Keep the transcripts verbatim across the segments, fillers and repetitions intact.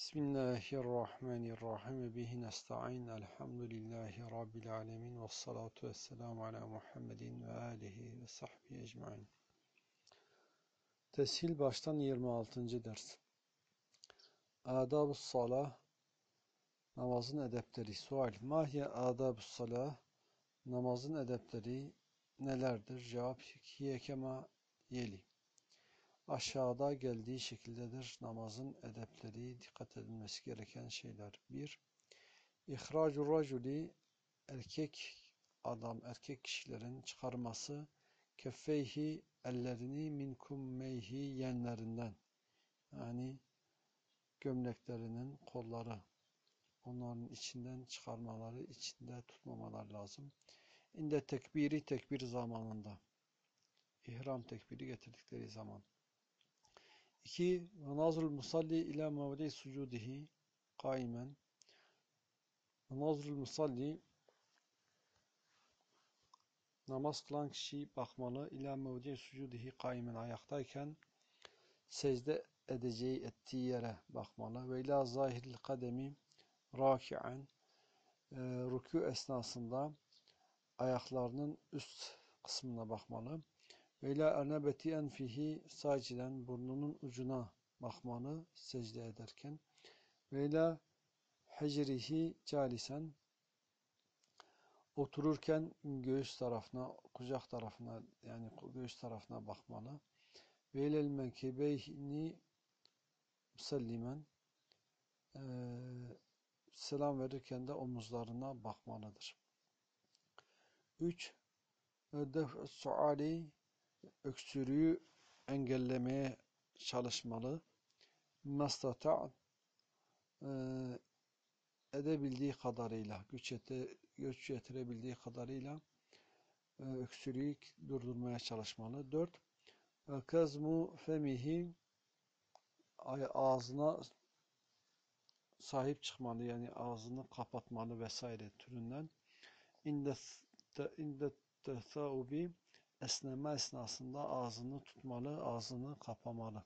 Bismillahirrahmanirrahim ve bihi nesta'in. Elhamdülillahi Rabbil alemin. Vessalatu vesselamu ala Muhammedin ve alihi ve sahbihi ecmain. Teshil baştan yirmi altıncı ders. Adab-ı salah, namazın edepleri. Sual: Mahiye adab-ı salah, namazın edepleri nelerdir? Cevap: Hiye kema yeli. Aşağıda geldiği şekildedir namazın edepleri, dikkat edilmesi gereken şeyler. bir. İhracur raculi, erkek adam, erkek kişilerin çıkarması, keffeyhi, ellerini, min kummeyhi, yenlerinden, yani gömleklerinin kolları, onların içinden çıkarmaları, içinde tutmamalar lazım. İnde tekbiri, tekbir zamanında, ihram tekbiri getirdikleri zaman. iki. Ve nazrul musalli ila mevdi sucudihi kaimen. Ve nazrul musalli, namaz kılan kişi bakmalı, ila mevdi sucudihi kaimen, ayaktayken secde edeceği, ettiği yere bakmalı. Ve ila zahiril kademi raki'en, e, rükû esnasında ayaklarının üst kısmına bakmalı. Ve ila ernebeti enfihi saciden, burnunun ucuna bakmalı secde ederken. Ve ila hecrihi calisen, otururken göğüs tarafına, kucak tarafına, yani göğüs tarafına bakmalı. Ve ilel menkibeyni musallimen, e, selam verirken de omuzlarına bakmalıdır. üç. Def-ü suali, öksürüğü engellemeye çalışmalı. Mastata, e, edebildiği kadarıyla, güç, yete, güç yetirebildiği kadarıyla e, öksürüğü durdurmaya çalışmalı. dört. Kazmu femihi, ağzına sahip çıkmalı, yani ağzını kapatmalı vesaire türünden. İnde inde tesaubi, esneme esnasında ağzını tutmalı, ağzını kapamalı.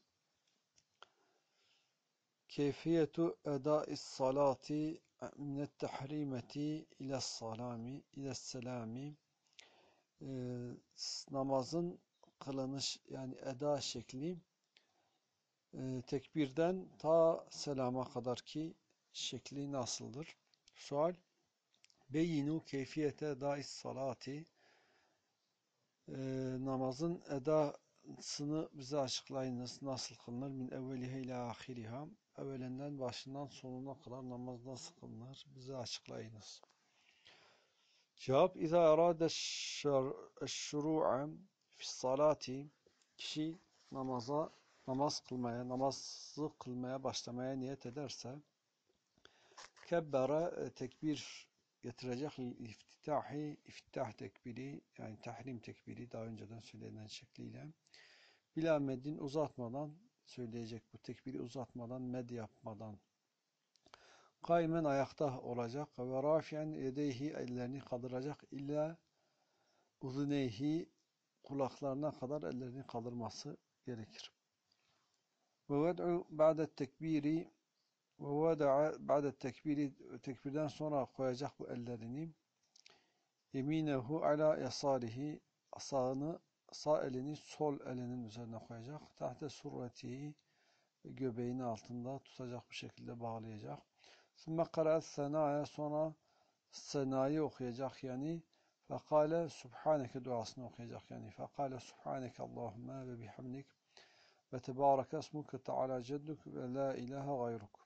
Keyfiyetu eda'is salati minet tahrimeti iles salami iles selami, e, namazın kılınış, yani eda şekli, e, tekbirden ta selama kadar ki şekli nasıldır? Sual: Beyinu keyfiyete eda'is salati, e, namazın edasını bize açıklayınız. Nasıl kılınır? Min evvelihe ila ahiriha, evvelinden başından sonuna kadar namaz nasıl kılınır? Bize açıklayınız. Cevap: İza arade şuru'a fi salati, kişi namaza, namaz kılmaya, namazı kılmaya başlamaya niyet ederse, kebbere, tekbir getirecek, iftitahi, iftitah tekbiri, yani tahrim tekbiri, daha önceden söylenen şekliyle, bila meddin, uzatmadan söyleyecek, bu tekbiri uzatmadan, med yapmadan. Kaymen, ayakta olacak. Ve rafi'en yedeyhi, ellerini kaldıracak. İlla uzuneyhi, kulaklarına kadar ellerini kaldırması gerekir. Ve ved'u ba'de tekbiri, ve veda'a ba'de tekbiri, tekbirden sonra koyacak bu ellerini. Yeminehu ala yasarihi, sağını, sağ elini sol elinin üzerine koyacak. Tahte surretihi, göbeğinin altında tutacak, bu şekilde bağlayacak. Sümme karaat senaya, sonra senayı okuyacak, yani fekale subhaneke duasını okuyacak, yani fekale subhaneke Allahümme ve bihamdik ve tebareke esmuke teala cedduk ve la ilahe gayruk.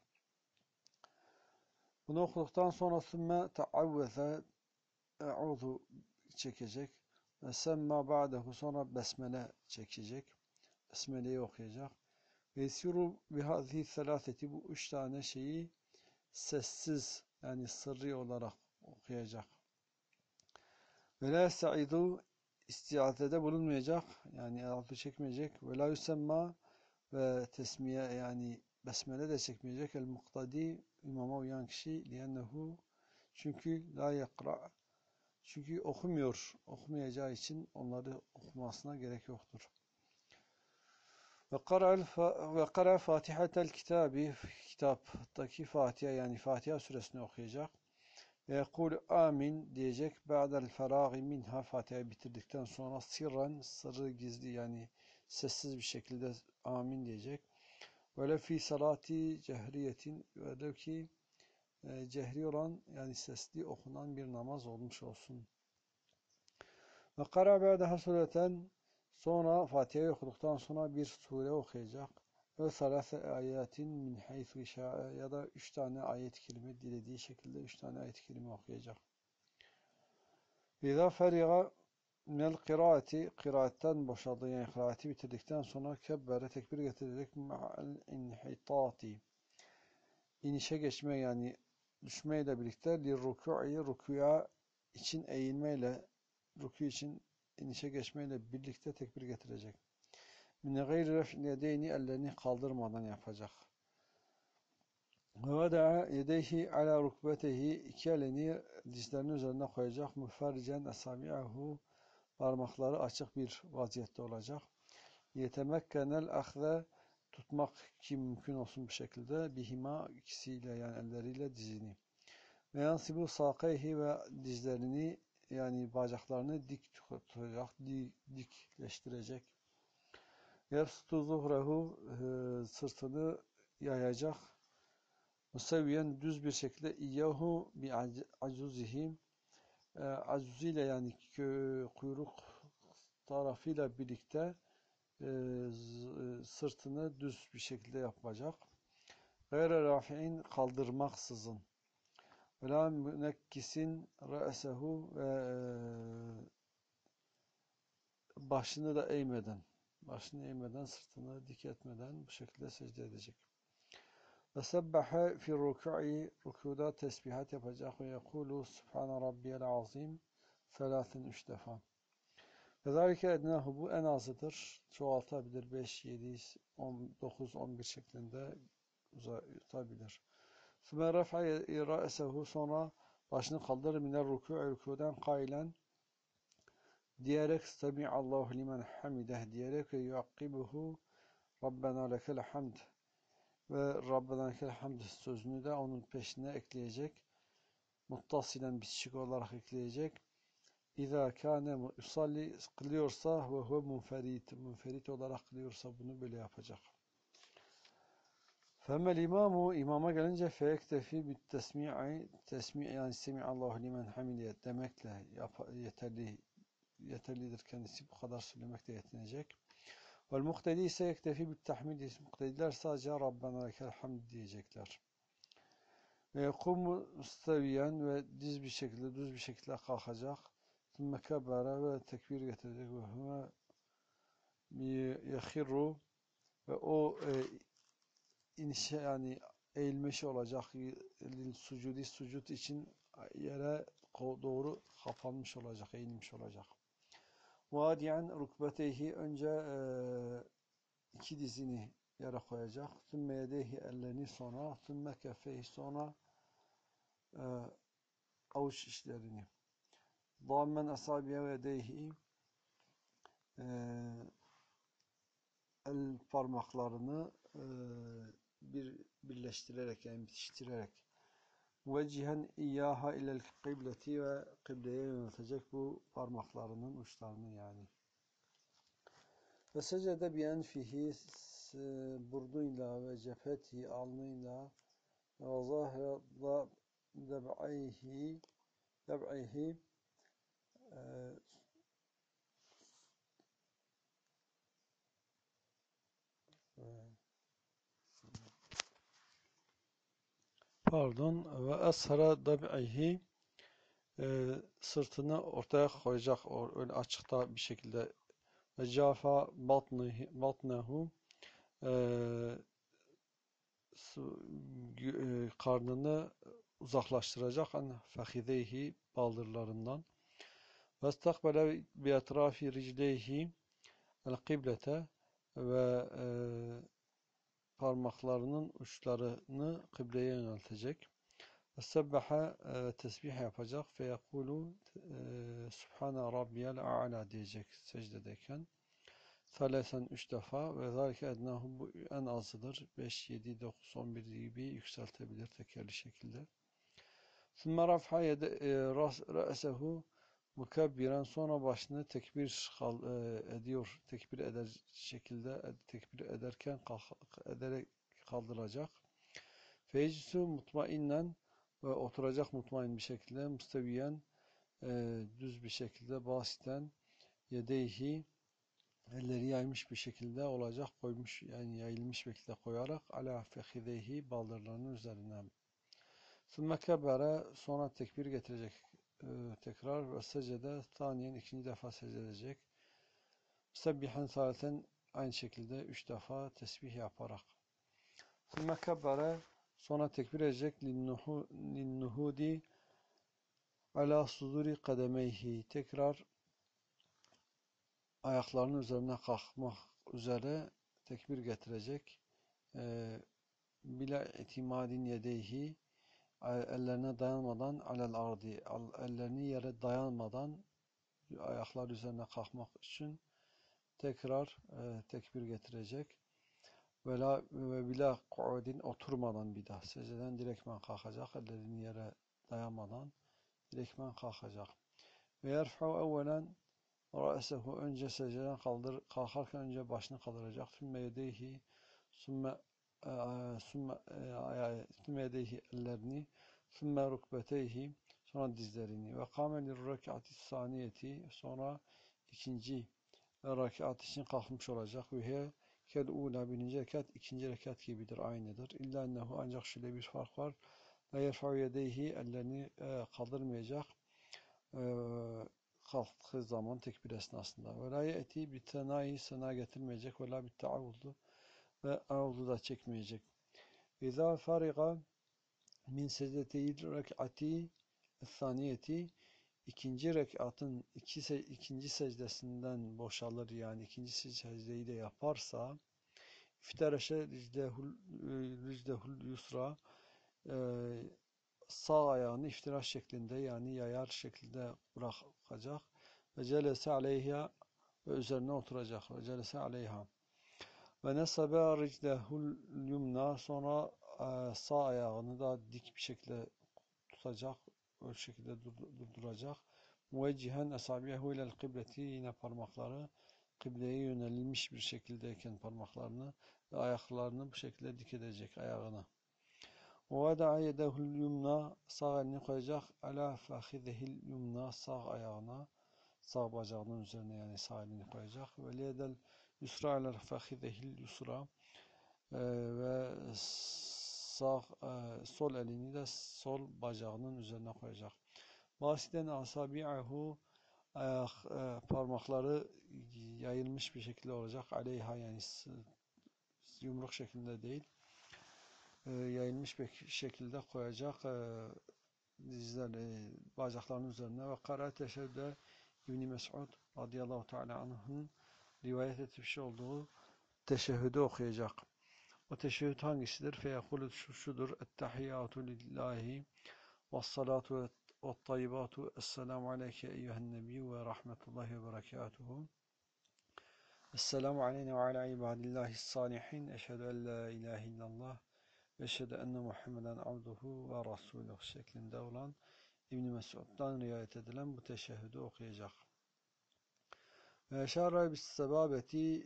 Bunu okuduktan sonra sümme teavveze, e'udhu çekecek ve semma ba'dehu, sonra besmele çekecek, besmeleyi okuyacak. Ve yesiru bihâzihi selâseti, bu üç tane şeyi sessiz, yani sırrı olarak okuyacak. Ve la yesta'idu, istiazede bulunmayacak, yani altı çekmeyecek. Ve la yusemma, ve tesmiye, yani besmele de çekmeyecek. El muktadi, imama uyan kişi, liyennehu, çünkü la yakra, çünkü okumuyor, okumayacağı için onları okumasına gerek yoktur. Ve qara'al fa- ve qara Fatihatel kitabi, kitaptaki Fatiha yani Fatiha suresini okuyacak. Ve yekul amin diyecek. Ba'del feragi minha, Fatiha'yı bitirdikten sonra sirren, sırrı gizli yani sessiz bir şekilde amin diyecek. Ve fi salati cehriyetin, velev ki e, cehri olan yani sesli okunan bir namaz olmuş olsun. Ve kara ba'daha sureten, sonra Fatiha'yı okuduktan sonra bir sure okuyacak. Ve salase ayetin min haythu şa'a, ya da üç tane ayet-i kerime dilediği şekilde üç tane ayet-i kerime okuyacak. İza feriga minel kıraati, kıraatten boşaldığı yani kıraati bitirdikten sonra kebbere, tekbir getirecek. Ma'al inhitati, inişe geçme yani düşmeyle birlikte, li rükû'i, rükûya için eğilmeyle, rükû için inişe geçmeyle birlikte tekbir getirecek. Min gayri ref'il yedeyni, ellerini kaldırmadan yapacak. Ve veda'a yedeyhi ala rukbetehi, iki elini dizlerinin üzerine koyacak. Müferricen esabi'ahu, parmakları açık bir vaziyette olacak. Yetemekkenel ahze, tutmak ki mümkün olsun bir şekilde, bihima, ikisiyle yani elleriyle dizini. Ve yansibu sakayhi, ve dizlerini yani bacaklarını dik tutacak, dikleştirecek. Yefsutu zuhrehu, sırtını yayacak. Musevviyen, düz bir şekilde, iyyahu bi acuzihi, acuziyle yani kuyruk tarafıyla birlikte e, sırtını düz bir şekilde yapacak. Gayre rafi'in, kaldırmaksızın. Ve la münekkisin re'sehu, ve başını da eğmeden, başını eğmeden, sırtını dik etmeden bu şekilde secde edecek. Ve sebbahe fi rükû'i, rükuda tesbihat yapacak. Ve yekulu Subhane Rabbiyel Azim selasen, üç defa. Ve zâlike ednâhu, bu en azıdır. Çoğaltabilir, beş, yedi, on dokuz, on bir şeklinde uzatabilir. Sümme ref'a ra'sehu, sonra başını kaldırır, minel rükû'i, rükûden kailen diyerek, Semi'allahu limen hamideh diyerek, ve yuakkibuhu Rabbena lekel hamd, ve Rabbena lekel hamd sözünü de onun peşine ekleyecek. Muttasilen, bitişik olarak ekleyecek. İzâ kâne yusalli, kılıyorsa, ve huve munferit, munferit olarak kılıyorsa bunu böyle yapacak. Femmel imamu, imama gelince, feyektefi bit tesmi'i, tesmi' yani Semi'allahu limen hamide demekle yeterli yeterlidir kendisi, bu kadar söylemekle yetinecek. Vel muktedi ise yektefi bit tahmid, muktediler sadece Rabbena lekel hamd diyecekler. Ve yekumu müsteviyen, ve diz bir şekilde, düz bir şekilde kalkacak. Sümme kebbere, ve tekbir getirecek. Ve hume yehirru, ve o e, inişe yani eğilmişi olacak, sucudi, sucud için yere doğru kapanmış olacak, eğilmiş olacak. Vadiyen rukbeteyhi, önce e, iki dizini yere koyacak. Sümme yedeyhi, ellerini, sonra sümme keffeyhi, sonra e, avuç işlerini. Dammen asabiye ve yedeyhi, e, el parmaklarını e, bir birleştirerek yani bitiştirerek, vecihen iyyaha ilel kıbleti, ve kıbleye yöneltecek bu parmaklarının uçlarını yani. Ve secde bi enfihi, burduyla, ve cepheti, alnıyla, ve zahira deb'ayhi, deb'ayhi, pardon, ve ashara deb'ayhi, e, sırtını ortaya koyacak, öyle açıkta bir şekilde. Ve cafa batnehu, e, karnını uzaklaştıracak, an fahideyhi, baldırlarından. Ve istakbele bi etrafi ricleyhi el kıblete, ve e, parmaklarının uçlarını kıbleye yöneltecek. Ve sebbaha, e, tesbih yapacak. Fe yekulu Subhane Rabbiyel A'la diyecek secdedeyken. Salesen üç defa ve zâlike ednâhu bu en azıdır. beş, yedi, dokuz, on bir gibi yükseltebilir tekerli şekilde. Sümme raf'a ra'sehu mukebbiren sonra başını tekbir ediyor. Tekbir eder şekilde tekbir ederken ederek kaldıracak. Feycisu mutmainnen ve oturacak mutmain bir şekilde müsteviyen düz bir şekilde basiten yedeyhi elleri yaymış bir şekilde olacak koymuş yani yayılmış bir şekilde koyarak ala fehideyhi baldırlarının üzerine. Sümme kebere sonra tekbir getirecek e, tekrar ve secde saniyen ikinci defa secde edecek. Sebbihen salten aynı şekilde üç defa tesbih yaparak. Sümme kebere sonra tekbir edecek linnuhudi ala suduri kademeyhi tekrar ayaklarının üzerine kalkmak üzere tekbir getirecek. Ee, bila itimadin yedeyhi ellerine dayanmadan alel ardi ellerini yere dayanmadan ayaklar üzerine kalkmak için tekrar e, tekbir getirecek. Ve, la, ve bila ku'udin oturmadan bir daha secdeden direktmen kalkacak. Ellerini yere dayanmadan direktmen kalkacak. Ve yerfa'u evvelen ra'sehu önce secdeden kaldır, kalkarken önce başını kaldıracak. Sümme yedeyhi sümme sümme sümme yedeyhi ellerini sümme rukbeteyhi sonra dizlerini ve kâmelir rek'ati saniyeti sonra ikinci rekat için kalkmış olacak. Ve kel ula birinci rekat ikinci rekat gibidir aynıdır. İlla ennehu ancak şöyle bir fark var. La yerfa'u yedeyhi ellerini e, kaldırmayacak. E, kalktığı zaman tekbir esnasında. Ve la ye'ti bi tenayi sana getirmeyecek. Ve la bi ta'avvudu ve avlu da çekmeyecek. İzâ fariga min secdeteyil rek'ati saniyeti ikinci rekatın iki, ikinci secdesinden boşalır yani ikinci secdeyi de yaparsa iftereşe riclehul, riclehul yusra e, sağ ayağını iftiraş şeklinde yani yayar şekilde bırakacak ve celese aleyha ve üzerine oturacak ve celese aleyha ve nesabe riclehul yumna sonra e, sağ ayağını da dik bir şekilde tutacak o şekilde durduracak. Muveccihen esabiyehu ilel kıbleti yine parmakları kıbleye yönelilmiş bir şekildeyken parmaklarını ve ayaklarını bu şekilde dik edecek ayağını. وَوَدَعَ يَدَهُ الْيُمْنَى sağ elini koyacak ala fâhidehil yumna sağ ayağına sağ bacağının üzerine yani sağ elini koyacak ve liyedel yusra ala fâhidehil yusra ve sağ e, sol elini de sol bacağının üzerine koyacak. Basiden asabi'ahu ayak e, parmakları yayılmış bir şekilde olacak. Aleyha yani yumruk şeklinde değil. E, yayılmış bir şekilde koyacak e, dizler e, bacaklarının üzerine ve kara teşebbüde İbn Mes'ud radıyallahu teala anh'ın rivayet etmiş olduğu teşehhüdü okuyacak. O teşehhüd hangisidir? Feyekulu şu şudur. Ettehiyyatu lillahi ve salatu ve tayyibatu. Esselamu aleyke eyyühen nebiyyü ve rahmetullahi ve berekatuhu. Esselamu aleyne ve ala ibadillahi salihin. Eşhedü en la ilahe illallah ve eşhedü enne Muhammeden abduhu ve rasuluhu şeklinde olan İbn Mesud'dan rivayet edilen bu teşehhüdü okuyacak. Ve eşâre bis sebabeti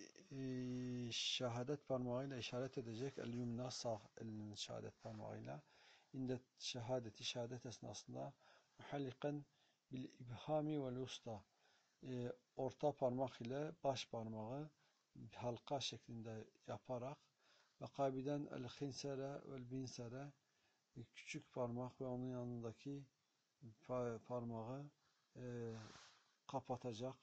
şehadet parmağıyla işaret edecek. El yumna sağ elinin şehadet parmağıyla. İnde şehadeti şehadet esnasında muhalliken bil ibhami vel usta orta parmak ile baş parmağı halka şeklinde yaparak ve kabiden el hinsere vel binsere küçük parmak ve onun yanındaki parmağı e, kapatacak.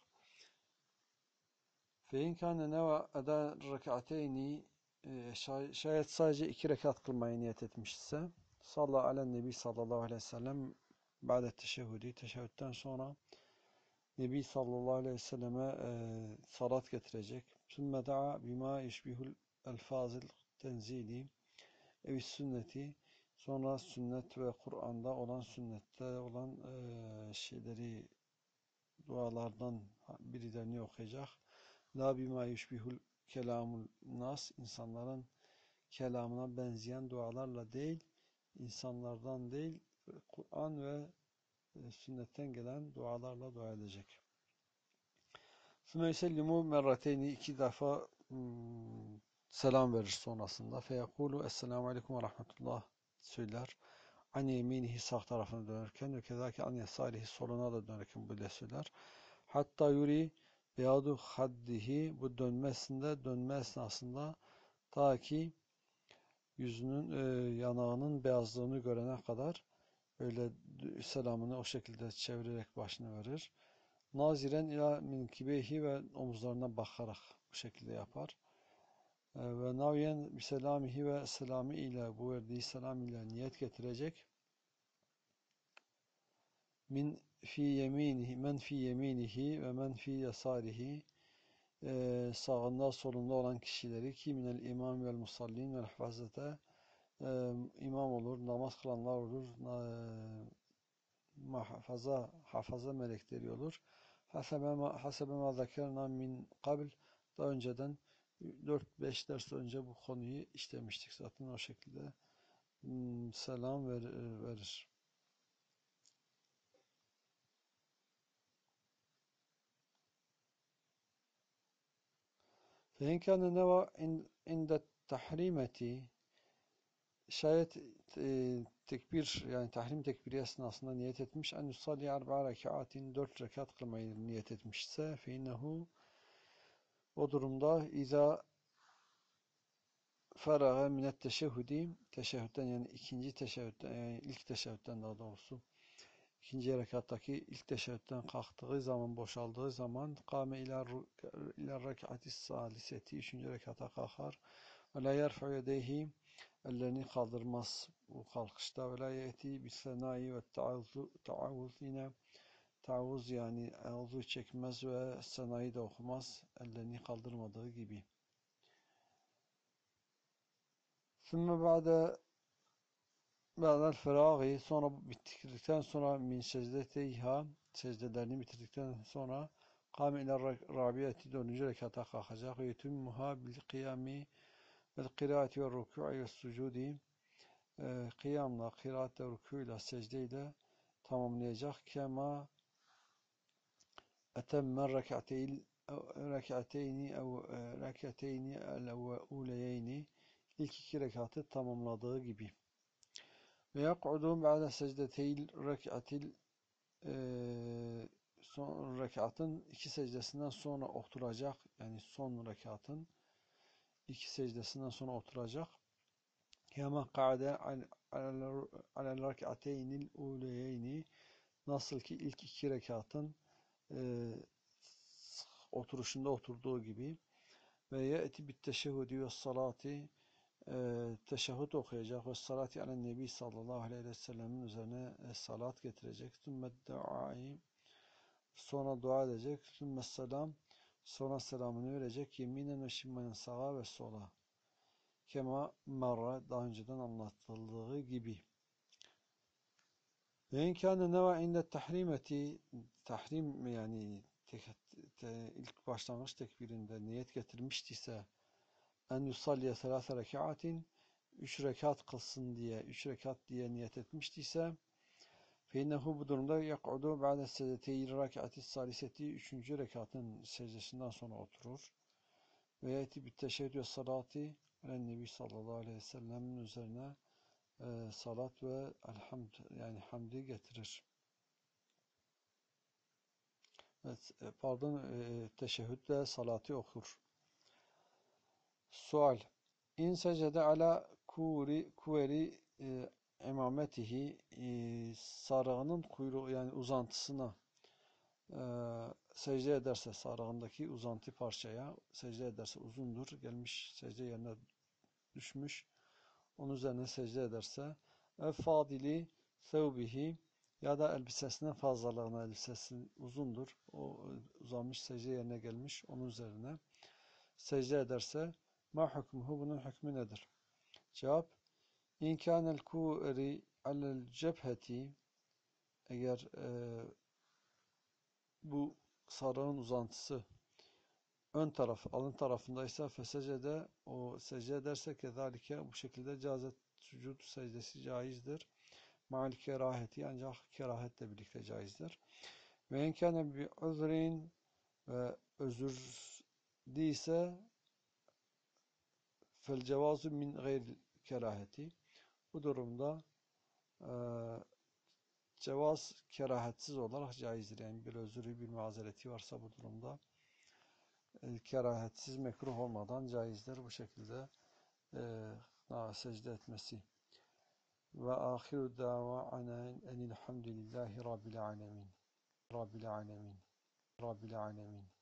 Fein kâne neva eda rekateyni şayet sadece iki rekat kılmayı niyet etmişse sallallahu alen nebi sallallahu aleyhi ve sellem ba'de teşehhüdi teşehhütten sonra Nebi sallallahu aleyhi ve selleme e, salat getirecek. Sümme da'a bima yeşbihul elfazil tenzili evis sünneti sonra sünnet ve Kur'an'da olan sünnette olan e, şeyleri dualardan birilerini okuyacak. La bima yushbihul kelamul nas, insanların kelamına benzeyen dualarla değil, insanlardan değil, Kur'an ve e, sünnetten gelen dualarla dua edecek. Sümme yusellimu merrateyni, iki defa hmm, selam verir sonrasında. Feyekulu esselamu aleyküm ve rahmetullah söyler. An yeminihi, sağ tarafına dönerken ve kezaki an yesarihi, soluna da dönerken böyle söyler. Hatta yuri beyadu haddihi, bu dönmesinde, dönme esnasında ta ki yüzünün e, yanağının beyazlığını görene kadar böyle selamını o şekilde çevirerek başını verir. Naziren ila minkibehi, ve omuzlarına bakarak bu şekilde yapar. E, ve naviyen biselamihi, ve selamı ile, bu verdiği selam ile niyet getirecek. Min fi yeminihi, men fi yeminihi ve men fi yasarihi, e, sağında solunda olan kişileri, ki minel imam vel musallin vel hafazete, e, imam olur, namaz kılanlar olur, e, muhafaza, hafaza melekleri olur. Hasebe ma, hasebe ma zekerna min kabl, daha önceden dört beş ders önce bu konuyu işlemiştik zaten, o şekilde hmm, selam ver, verir. Fe kâne neva inde tahrimeti, şayet e, tekbir, yani tahrim tekbiri esnasında niyet etmiş, en yusalli arba rekaatin, dört rekat kılmayı niyet etmişse, fe innehu, o durumda iza feraga minet teşehhüdi, teşehhütten, yani ikinci teşehhütten, yani ilk teşehhütten daha doğrusu ikinci rekattaki ilk teşehhütten kalktığı zaman, boşaldığı zaman, kâme ila ila rekati saliseti, üçüncü rekata kalkar. Ve la yerfa'u yedeyhi, ellerini kaldırmaz bu kalkışta. Ve la yeti bis senai ve taavvuz, yine taavvuz, yani ağzı çekmez ve senayı da okumaz, ellerini kaldırmadığı gibi. Sümme ba'de ba'del ferâgi, sonra bitirdikten sonra, min secdeteyha, secdelerini bitirdikten sonra, kâme ile rabiyeti, dördüncü rekata kalkacak. Ve yetümmuha bil kıyami vel kıraati ve rükû'i ve sucudi, e, kıyamla, kıraatle, rükûyla, secdeyle tamamlayacak. Kema etemme rek'ateyl rek'ateyni ev rek'ateyni el-uleyeyni, ilk iki rekatı tamamladığı gibi. Ve yak'udu ba'de secdeteyl rek'atil, son rekatın iki secdesinden sonra oturacak, yani son rekatın iki secdesinden sonra oturacak. Kema ka'de alel rek'ateynil uleyeyni, nasıl ki ilk iki rekatın e, oturuşunda oturduğu gibi. Ve ye'ti bit teşehhüdü ve salati, e, teşehhüd okuyacak ve salati alen nebi sallallahu aleyhi ve sellemin üzerine e, salat getirecek. Sümme duai, sonra dua edecek. Sümme selam, sonra selamını verecek. Yeminen ve şimmenen, sağa ve sola. Kema marra, daha önceden anlatıldığı gibi. Ve inkâne neva inde tahrimeti, tahrim, yani te, te, ilk başlangıç tekbirinde niyet getirmiştiyse, en yusalliye selâse rekaatin, üç rekat kılsın diye, üç rekat diye niyet etmiştiyse, fe innehu, bu durumda yak'udu ba'de secdeteyi rekati saliseti, üçüncü rekatın secdesinden sonra oturur. Ve yeti bit teşehdü ve salati alen nebi sallallahu aleyhi ve sellem'in üzerine e, salat ve elhamd, yani hamdi getirir. Evet, e, pardon, e, teşehhüd ve salatı okur. Sual: İn secde ala kuri kuveri e, imametihi, e, sarığının kuyruğu, yani uzantısına e, secde ederse, sarığındaki uzantı parçaya secde ederse, uzundur, gelmiş secde yerine düşmüş, onun üzerine secde ederse, ev fadili sevbihi, ya da elbisesinin fazlalığına, elbisesi uzundur, o uzanmış secde yerine gelmiş, onun üzerine secde ederse, ma hükmühü, bunun hükmü nedir? Cevap: İn kânel kûri alel cepheti, eğer e, bu sarığın uzantısı ön taraf, alın tarafındaysa fesecede, o secde ederse kezalike bu şekilde cazet sucud secdesi caizdir. Ma'al keraheti, ancak kerahetle birlikte caizdir. Ve enkâne bi uzrin, ve özür değilse fel cevazu min gayr keraheti. Bu durumda e, cevaz kerahetsiz olarak caizdir. Yani bir özürü, bir mazereti varsa bu durumda e, kerahetsiz, mekruh olmadan caizdir. Bu şekilde e, secde etmesi. Ve ahiru dava'ana enilhamdülillahi rabbil alemin. Rabbil alemin. Rabbil alemin.